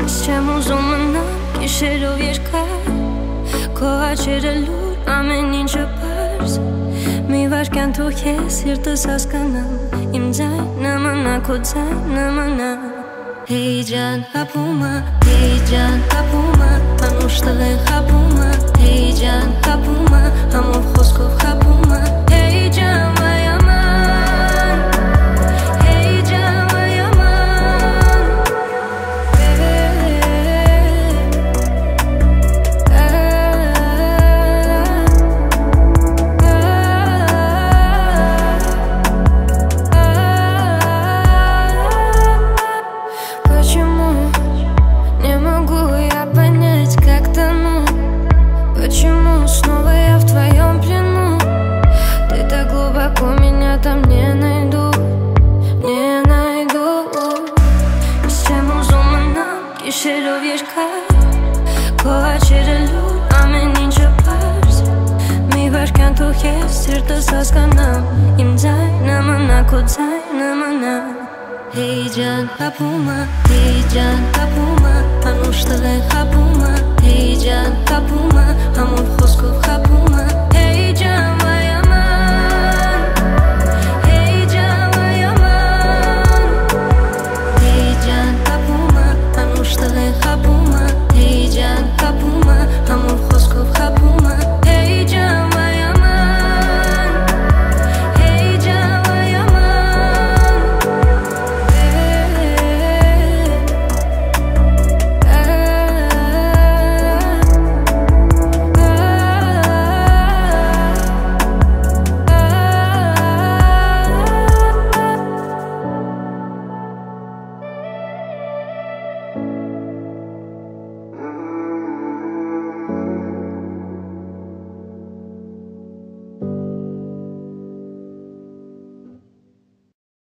Չեմ ուզում մնամ գիշերով երկար, քո աչերը լուր, ամեն ինչը պարզ, մի վարկյան թող ես սիրտս հասկանամ, իմ ձայնը մնա, քո ձայնը մնա։ Hey ջան, հապումը, hey ջան, հապումը, անուշ տղեն խապումը, hey ջան, հապումը, համով խոսքով խապումը, hey ջան, վայ աման, hey ջան, վայ աման, Почему не могу я понять, как тону? Почему снова я в твоем плену? Ты так глубоко, меня там не найду, не найду. Չեմ ուզում մնամ գիշերով երկար, քո աչերը լուր, ամեն ինչը պարզ, մի վարկյան թող ես սիրտս հասկանամ, իմ ձայնը մնա, քո ձայնը մնա։ Hey ջան, հապումը, hey ջան, հապումը